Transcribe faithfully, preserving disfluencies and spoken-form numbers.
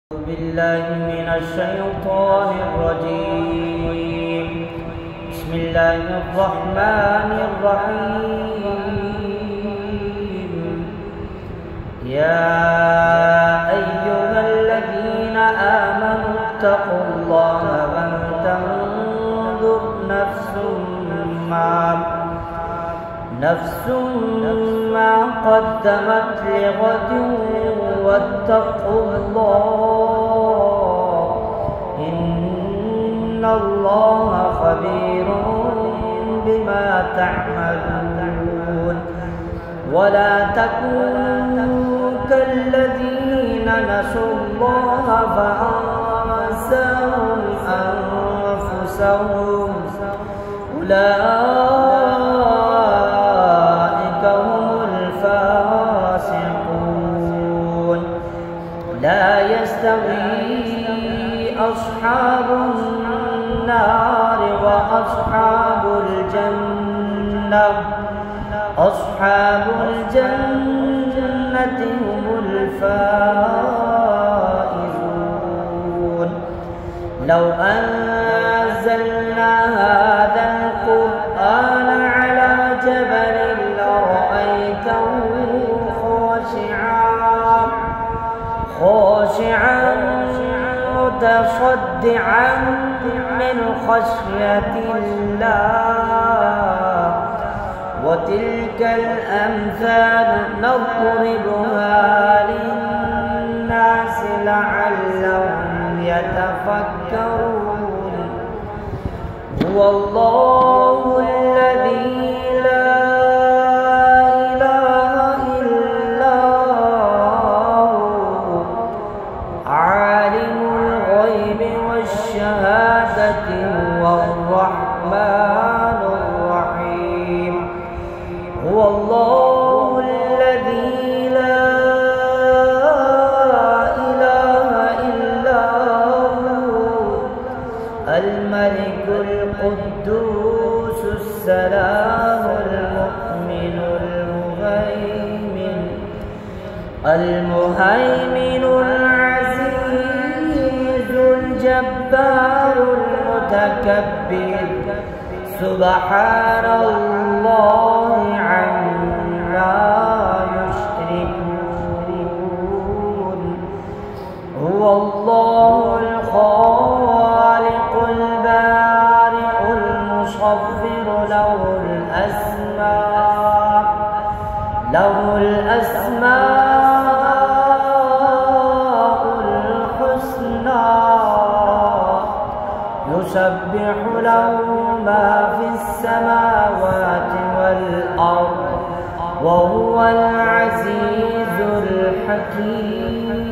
أعوذ بالله من الشيطان الرجيم. بسم الله الرحمن الرحيم. يا أيها الذين آمنوا اتقوا الله ولتنظر نفس ما نفس ما قدمت لغد واتقوا الله إن الله خبير بما تعملون. ولا تكونوا كالذين نسوا الله فأنساهم أنفسهم أولئك هم الفاسقون. لا يستوي أصحاب النار وأصحاب الجنة أصحاب الجنة هم الفائزون. لو أنزلنا هذا القرآن على جبل لرأيته خاشعا خاشعا متصدعا من خشية الله. وتلك الأمثال نضربها للناس لعلهم يتفكرون. هو الله الذي لا إله إلا هو عالم الغيب والشهادة هو الرحمن الرحيم. هو الله الذي لا إله إلا هو الملك القدوس السلام المؤمن المهيمن المهيمن العزيز الجبار المتكبر. سبحان الله عما يشركون. هو الله الخالق البارئ المصور له الأسماء له الأسماء الحسنى يسبح له ما في السماوات والأرض وهو العزيز الحكيم.